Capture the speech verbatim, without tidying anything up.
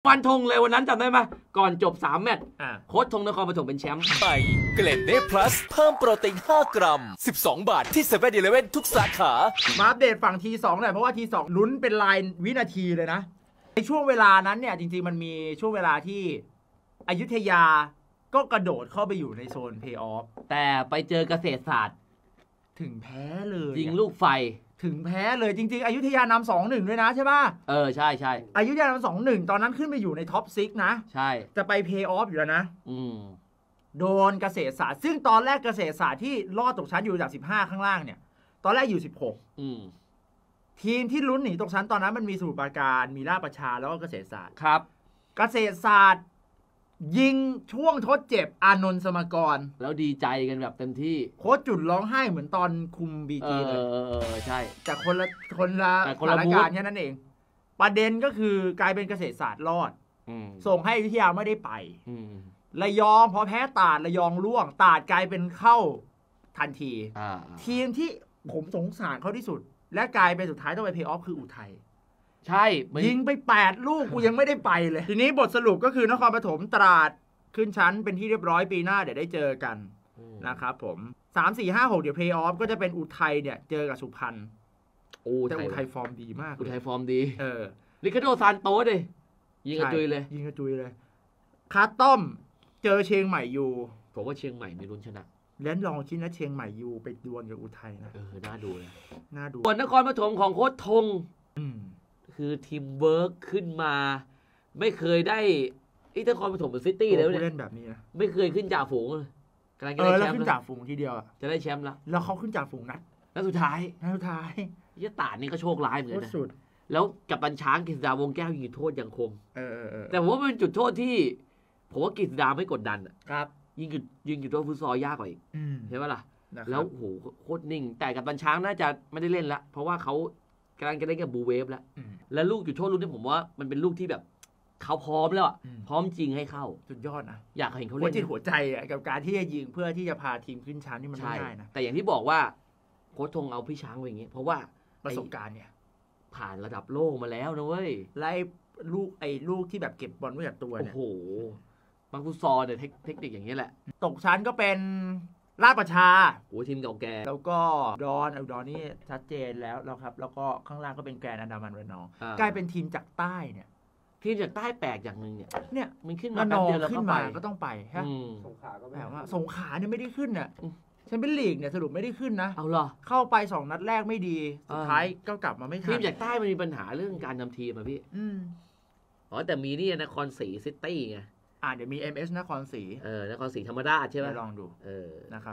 ฟันธงเลยวันนั้นจำได้ไหมก่อนจบสามแมตช์โค้ชธงนครปฐมเป็นแชมป์ไปเกล็ดเนพลัสเพิ่มโปรตีนห้ากรัมสิบสองบาทที่เซเว่นอีเลฟเว่นทุกสาขามาอัปเดตฝั่งทีสองหน่อยเพราะว่าทีสองลุ้นเป็นลายวินาทีเลยนะในช่วงเวลานั้นเนี่ยจริงๆมันมีช่วงเวลาที่อยุธยาก็กระโดดเข้าไปอยู่ในโซนเพย์ออฟแต่ไปเจอเกษตรศาสตร์ถึงแพ้เลยยิงลูกไฟถึงแพ้เลยจริงๆอยุธยานำสองหนึ่งด้วยนะใช่ป่ะเออใช่ใช่อยุธยานำสองหนึ่งตอนนั้นขึ้นไปอยู่ในท็อปซิกนะใช่จะไปเพย์ออฟอยู่แล้วนะอืมโดนเกษตรศาสตร์ซึ่งตอนแรกเกษตรศาสตร์ที่รอดตกชั้นอยู่จากสิบห้าข้างล่างเนี่ยตอนแรกอยู่สิบหกอืมทีมที่ลุ้นหนีตกชั้นตอนนั้นมันมีสมุทรปราการมีราชประชาแล้วก็เกษตรศาสตร์ครับเกษตรศาสตร์ยิงช่วงทดเจ็บอานนท์สมกรแล้วดีใจกันแบบเต็มที่โค้ชจุดร้องไห้เหมือนตอนคุมบีจีเลยเออใช่แต่คนละคนละสถานการณ์แค่นั้นเองประเด็นก็คือกลายเป็นเกษตรศาสตร์รอดส่งให้อยุธยาไม่ได้ไประยองพอแพ้ตาดระยองล่วงตาดกลายเป็นเข้าทันทีทีมที่ผมสงสารเขาที่สุดและกลายเป็นสุดท้ายต้องไปเพย์ออฟคืออุทัยใช่ยิงไปแปดลูกกูยังไม่ได้ไปเลยทีนี้บทสรุปก็คือนครปฐมตราดขึ้นชั้นเป็นที่เรียบร้อยปีหน้าเดี๋ยวได้เจอกันนะครับผมสาม สี่ ห้า หกเดี๋ยวเพย์ออฟก็จะเป็นอุทัยเนี่ยเจอกับสุพรรณโอ้แต่อุทัยฟอร์มดีมากอุทัยฟอร์มดีเออลิคาโดซานโต้ดิยิงกระจุยเลยยิงกระจุยเลยคาต้อมเจอเชียงใหม่อยู่ผมว่าเชียงใหม่มีลุ้นชนะแล้วลองคิดนะเชียงใหม่อยู่ไปดวลกับอุทัยนะเออน่าดูเลยน่าดูส่วนนครปฐมของโค้ชธงคือทีมเวิร์กขึ้นมาไม่เคยได้อีนครปฐมเป็นซิตี้แล้วเนี่ยเล่นแบบนี้นะไม่เคยขึ้นจ่าฝูงเลยกำลังจะได้แชมป์แล้วขึ้นจ่าฝูงทีเดียวจะได้แชมป์แล้วแล้วเขาขึ้นจ่าฝูงนัดแล้วสุดท้ายแล้วสุดท้ายยะตานี่ก็โชคร้ายเหมือนกันนะสุดแล้วกับบัญช้างกฤษดาวงแก้วยิงจุดโทษยังคมเออแต่ผมว่าเป็นจุดโทษที่ผมว่ากฤษดาไม่กดดันครับยิงจุดยิงจุดโทษฟุตซอลยากกว่าอีกใช่ไหมล่ะแล้วโหโคตรนิ่งแต่กับบัญช้างน่าจะไม่ได้เล่นละเพราะว่าเขากำลังจะเล่นกับบูเวฟแล้วแล้วลูกจุดโทษลูกนี้ผมว่ามันเป็นลูกที่แบบเขาพร้อมแล้วอ่ะพร้อมจริงให้เข้าสุดยอดนะอยากเห็นเขาเล่นหัวจิตหัวใจอ่ะกับการที่จะยิงเพื่อที่จะพาทีมขึ้นชั้นนี่มันไม่ง่ายนะแต่อย่างที่บอกว่าโค้ชธงเอาพี่ช้างไปอย่างเงี้ยเพราะว่าประสบการณ์เนี่ยผ่านระดับโลกมาแล้วนะเว้ยไล่ลูกไอ้ลูกที่แบบเก็บบอลไว้กับตัวเนี่ยโอ้โหบางฟุตซอลเนี่ยเทคนิคอย่างนี้แหละตกชั้นก็เป็นราชประชาโอ้ทีมเก่าแก่แล้วก็ดอนอุดรนี่ชัดเจนแล้วแล้วครับแล้วก็ข้างล่างก็เป็นแกรนด์อันดามันระนองกลายเป็นทีมจากใต้เนี่ยทีมจากใต้แปลกอย่างหนึ่งเนี่ยเนี่ยมันขึ้นมาแป๊บเดียวแล้วขึ้นมาก็ต้องไปฮะสงขลาก็แบบว่าสงขลาเนี่ยไม่ได้ขึ้นน่ะแชมเปี้ยนลีกเนี่ยสรุปไม่ได้ขึ้นนะเอาเหรอเข้าไปสองนัดแรกไม่ดีสุดท้ายก็กลับมาไม่ทันทีมจากใต้มันมีปัญหาเรื่องการนำทีมอ่ะพี่อ๋อแต่มีนี่นครศรีซิตี้ไงอ่าเดี๋ยวมี เอ็ม เอส นครศรีเออนครศรีธรรมราชใช่ไหมลองดูเออนะครับ